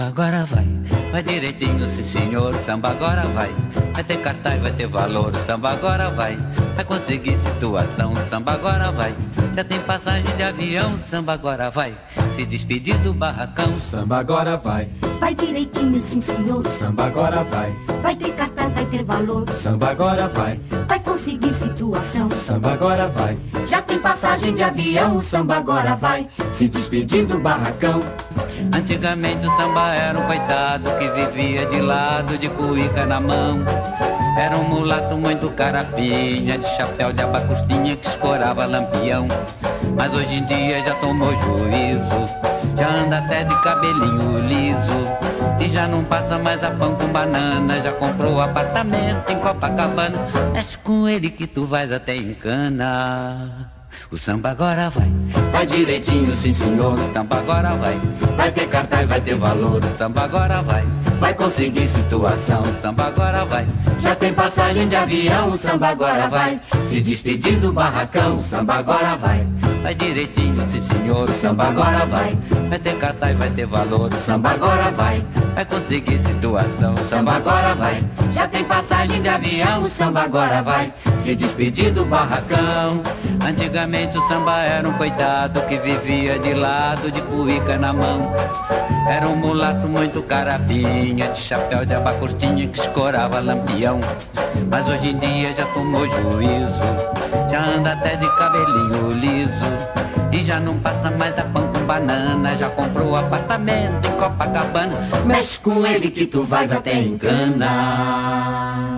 samba agora vai, vai direitinho, sim senhor, o samba agora vai. Vai ter cartaz, vai ter valor, o samba agora vai. Vai conseguir situação, o samba agora vai. Já tem passagem de avião, o samba agora vai. Se despedir do barracão, o samba agora vai. Vai direitinho, sim senhor, o samba agora vai. Vai ter cartaz, vai ter valor, o samba agora vai. Vai conseguir situação, o samba agora vai. Já tem passagem de avião, o samba agora vai. Se despedir do barracão. Antigamente o samba era um coitado que vivia de lado, de cuíca na mão. Era um mulato muito carapinha, de chapéu de abacustinha que escorava lampião. Mas hoje em dia já tomou juízo, já anda até de cabelinho liso. E já não passa mais a pão com banana, já comprou apartamento em Copacabana. Mexe com ele que tu vais até em cana. O samba agora vai, vai direitinho, sim senhor, o samba agora vai. Vai ter cartaz, vai ter valor, o samba agora vai. Vai conseguir situação, o samba agora vai. Já tem passagem de avião, o samba agora vai. Se despedir do barracão, o samba agora vai. Vai direitinho, sim senhor, o samba agora vai. Vai ter cartaz, vai ter valor, o samba agora vai. Vai conseguir situação, o samba agora vai. Já tem passagem de avião, o samba agora vai. Se despedir do barracão. Antigamente o samba era um coitado que vivia de lado, de cuíca na mão. Era um mulato muito carapinha, de chapéu de abacustinha que escorava lampião. Mas hoje em dia já tomou juízo, já anda até de cabelinho liso. E já não passa mais a pão com banana, já comprou apartamento em Copacabana. Mexe com ele que tu vais até em cana.